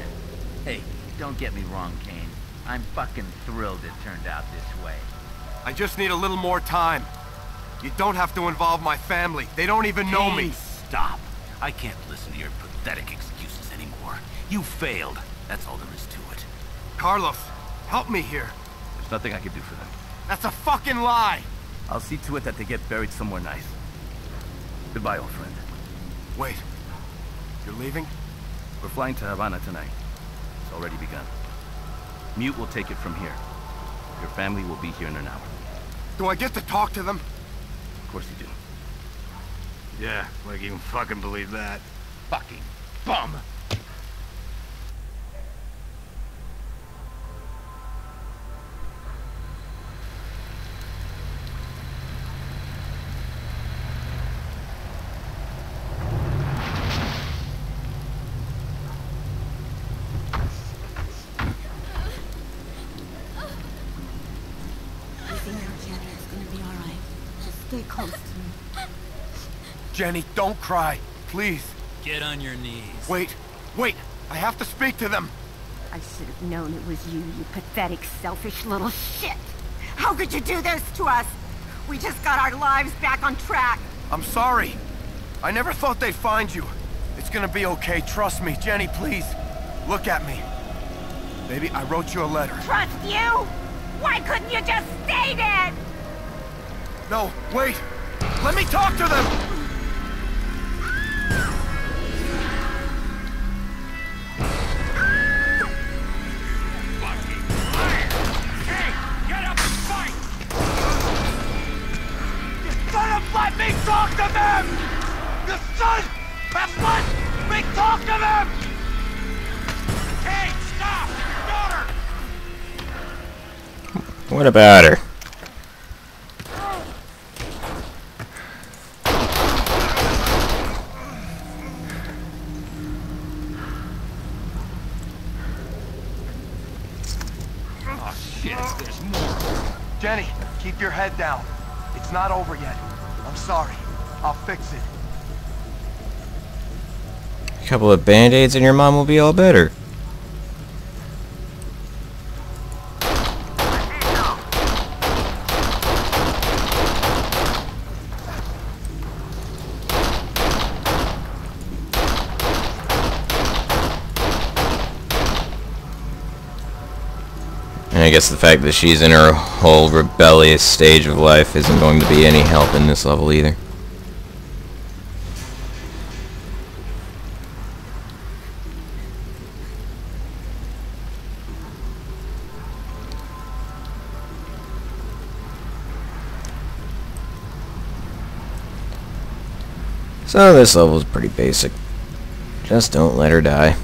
Hey, don't get me wrong, Kane. I'm fucking thrilled it turned out this way. I just need a little more time. You don't have to involve my family. They don't even know me. Stop. I can't listen to your pathetic excuses anymore. You failed. That's all there is to it. Carlos, help me here. There's nothing I can do for them. That's a fucking lie! I'll see to it that they get buried somewhere nice. Goodbye, old friend. Wait. You're leaving? We're flying to Havana tonight. It's already begun. Mute will take it from here. Your family will be here in an hour. Do I get to talk to them? Of course you do. Yeah, like you can fucking believe that. Fucking bum! Stay close to me. Jenny, don't cry. Please. Get on your knees. Wait. Wait. I have to speak to them. I should have known it was you, you pathetic, selfish little shit. How could you do this to us? We just got our lives back on track. I'm sorry. I never thought they'd find you. It's gonna be okay. Trust me. Jenny, please. Look at me. Baby, I wrote you a letter. Trust you? Why couldn't you just stay dead? No, wait! Let me talk to them! Hey, get up and fight! You son of let me talk to them! You son of let me talk to them! Hey, stop! Daughter! What about her? Jenny, keep your head down. It's not over yet. I'm sorry. I'll fix it. A couple of band-aids and your mom will be all better. And I guess the fact that she's in her whole rebellious stage of life isn't going to be any help in this level either. So this level is pretty basic. Just don't let her die.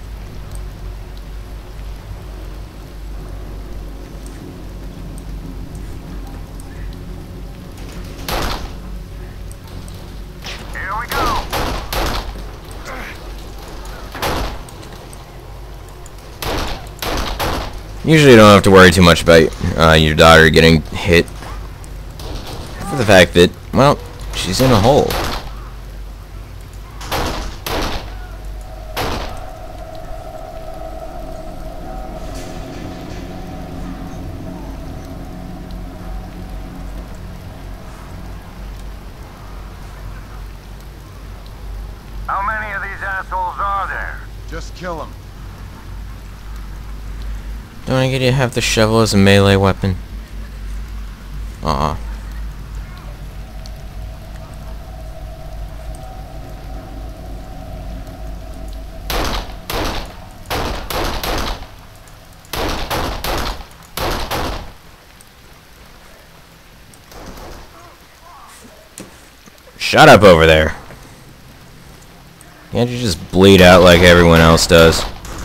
Usually you don't have to worry too much about your daughter getting hit. For the fact that, well, she's in a hole. How many of these assholes are there? Just kill him. Don't I get you to have the shovel as a melee weapon? Shut up over there. Can't you just bleed out like everyone else does?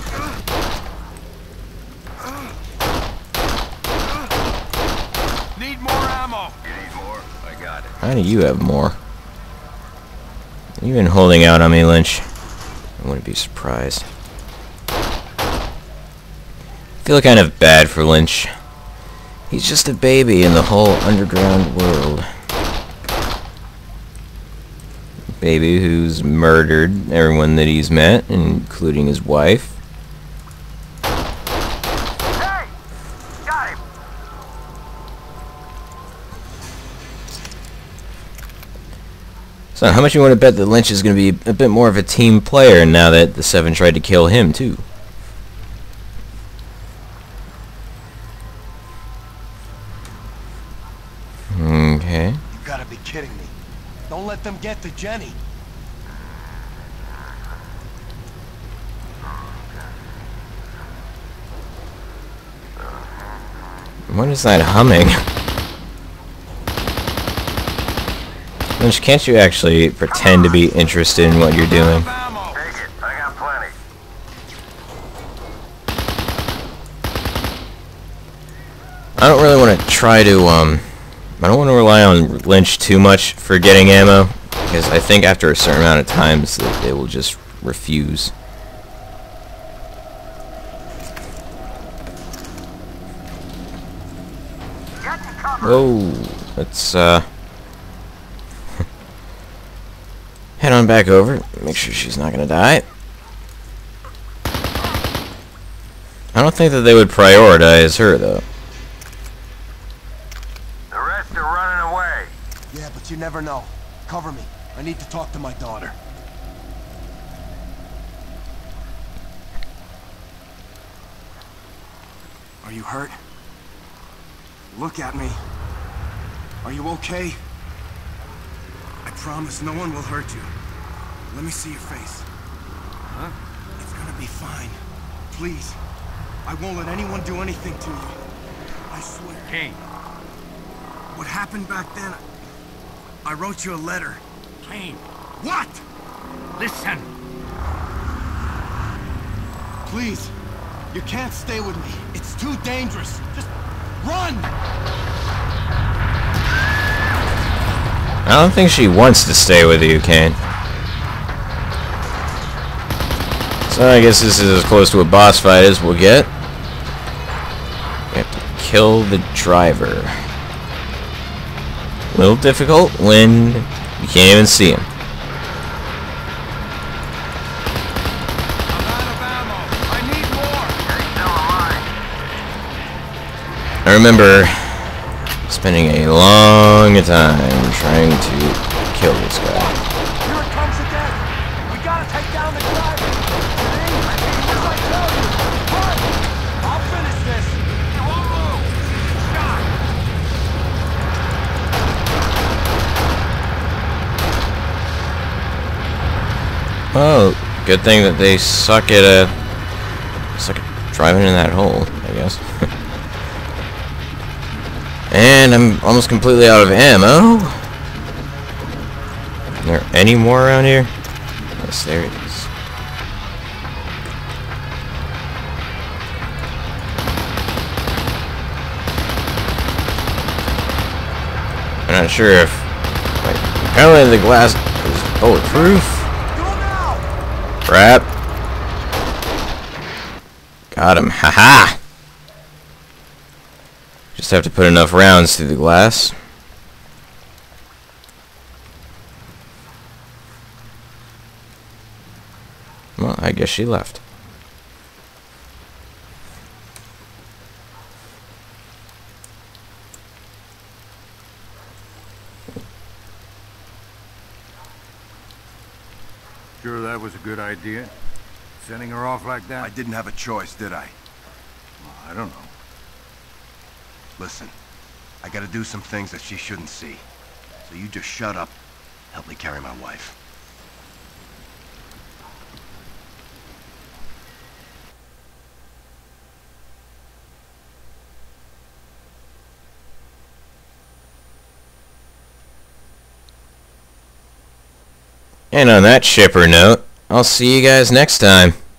Need more ammo. You need more? I got it. How do you have more? You've been holding out on me, Lynch. I wouldn't be surprised. I feel kind of bad for Lynch. He's just a baby in the whole underground world. Baby who's murdered everyone that he's met, including his wife. So how much you want to bet that Lynch is going to be a bit more of a team player now that the 7 tried to kill him too? Okay. You gotta be kidding me. Don't let them get to Jenny. What is that humming? Lynch, can't you actually pretend to be interested in what you're doing? Take it. I got plenty. I don't really want to try to, I don't want to rely on Lynch too much for getting ammo, because I think after a certain amount of times it will just refuse. Whoa, let's, head on back over, make sure she's not gonna die. I don't think that they would prioritize her, though. The rest are running away. Yeah, but you never know. Cover me. I need to talk to my daughter. Are you hurt? Look at me. Are you okay? I promise no one will hurt you. Let me see your face. Huh? It's gonna be fine. Please. I won't let anyone do anything to you. I swear. Kane. What happened back then, I wrote you a letter. Kane. What? Listen. Please. You can't stay with me. It's too dangerous. Just run! I don't think she wants to stay with you, Kane. So I guess this is as close to a boss fight as we'll get. We have to kill the driver. A little difficult when you can't even see him. I'm out of ammo. I need more. You're still alive. I remember spending a long time trying to kill this guy. Here it comes again. We gotta take down the driver. See? What did I tell you? Run! I'll finish this. You won't move. Shot. Oh, good thing that they suck at driving in that hole, I guess. And I'm almost completely out of ammo. Are there any more around here? Yes, there it is. I'm not sure if... Like, apparently the glass is bulletproof. Crap. Got him. Haha! Just have to put enough rounds through the glass. Well, I guess she left. Sure that was a good idea? Sending her off like that? I didn't have a choice, did I? Well, I don't know. Listen, I gotta do some things that she shouldn't see. So you just shut up, help me carry my wife. And on that shipper note, I'll see you guys next time.